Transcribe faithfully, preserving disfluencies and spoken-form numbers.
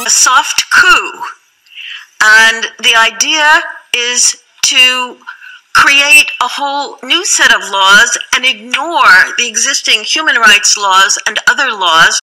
a soft coup. And the idea is to create a whole new set of laws and ignore the existing human rights laws and other laws